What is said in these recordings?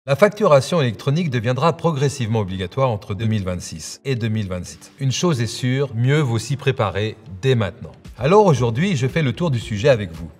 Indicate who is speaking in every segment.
Speaker 1: La facturation électronique deviendra progressivement obligatoire entre 2026 et 2027. Une chose est sûre, mieux vaut s'y préparer dès maintenant. Alors aujourd'hui, je fais le tour du sujet avec vous.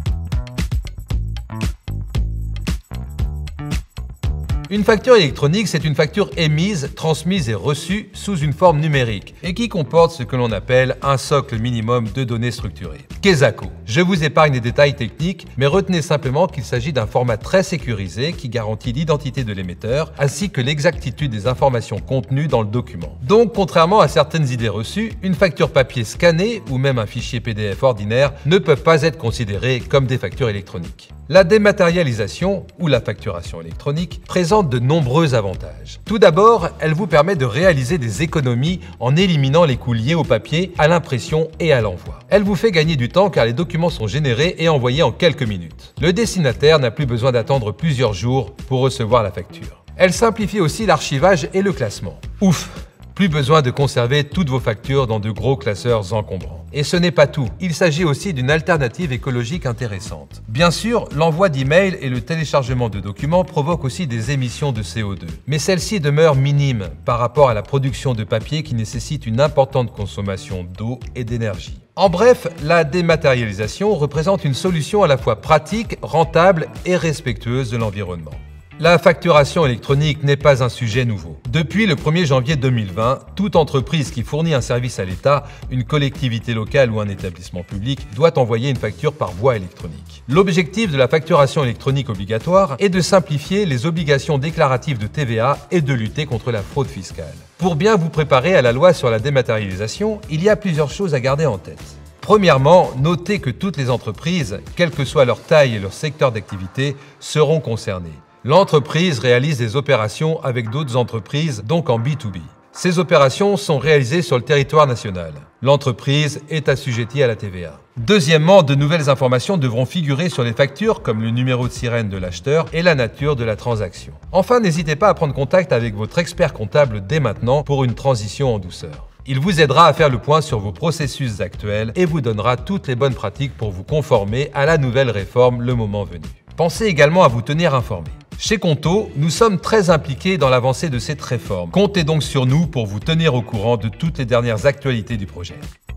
Speaker 1: Une facture électronique, c'est une facture émise, transmise et reçue sous une forme numérique et qui comporte ce que l'on appelle un socle minimum de données structurées. Quesaco. Je vous épargne les détails techniques, mais retenez simplement qu'il s'agit d'un format très sécurisé qui garantit l'identité de l'émetteur ainsi que l'exactitude des informations contenues dans le document. Donc, contrairement à certaines idées reçues, une facture papier scannée ou même un fichier PDF ordinaire ne peuvent pas être considérés comme des factures électroniques. La dématérialisation, ou la facturation électronique, présente de nombreux avantages. Tout d'abord, elle vous permet de réaliser des économies en éliminant les coûts liés au papier, à l'impression et à l'envoi. Elle vous fait gagner du temps car les documents sont générés et envoyés en quelques minutes. Le destinataire n'a plus besoin d'attendre plusieurs jours pour recevoir la facture. Elle simplifie aussi l'archivage et le classement. Ouf! Plus besoin de conserver toutes vos factures dans de gros classeurs encombrants. Et ce n'est pas tout, il s'agit aussi d'une alternative écologique intéressante. Bien sûr, l'envoi d'emails et le téléchargement de documents provoquent aussi des émissions de CO2. Mais celles-ci demeurent minimes par rapport à la production de papier qui nécessite une importante consommation d'eau et d'énergie. En bref, la dématérialisation représente une solution à la fois pratique, rentable et respectueuse de l'environnement. La facturation électronique n'est pas un sujet nouveau. Depuis le 1er janvier 2020, toute entreprise qui fournit un service à l'État, une collectivité locale ou un établissement public doit envoyer une facture par voie électronique. L'objectif de la facturation électronique obligatoire est de simplifier les obligations déclaratives de TVA et de lutter contre la fraude fiscale. Pour bien vous préparer à la loi sur la dématérialisation, il y a plusieurs choses à garder en tête. Premièrement, notez que toutes les entreprises, quelle que soit leur taille et leur secteur d'activité, seront concernées. L'entreprise réalise des opérations avec d'autres entreprises, donc en B2B. Ces opérations sont réalisées sur le territoire national. L'entreprise est assujettie à la TVA. Deuxièmement, de nouvelles informations devront figurer sur les factures, comme le numéro de sirène de l'acheteur et la nature de la transaction. Enfin, n'hésitez pas à prendre contact avec votre expert comptable dès maintenant pour une transition en douceur. Il vous aidera à faire le point sur vos processus actuels et vous donnera toutes les bonnes pratiques pour vous conformer à la nouvelle réforme le moment venu. Pensez également à vous tenir informé. Chez Conto, nous sommes très impliqués dans l'avancée de cette réforme. Comptez donc sur nous pour vous tenir au courant de toutes les dernières actualités du projet.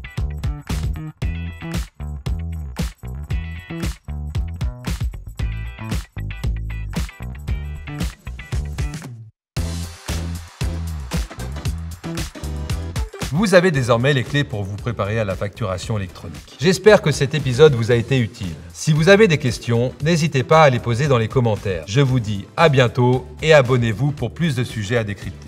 Speaker 1: Vous avez désormais les clés pour vous préparer à la facturation électronique. J'espère que cet épisode vous a été utile. Si vous avez des questions, n'hésitez pas à les poser dans les commentaires. Je vous dis à bientôt et abonnez-vous pour plus de sujets à décrypter.